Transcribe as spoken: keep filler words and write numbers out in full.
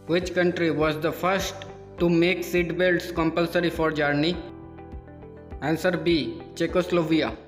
Which country was the first to make seat belts compulsory for journey? Answer B. Czechoslovakia.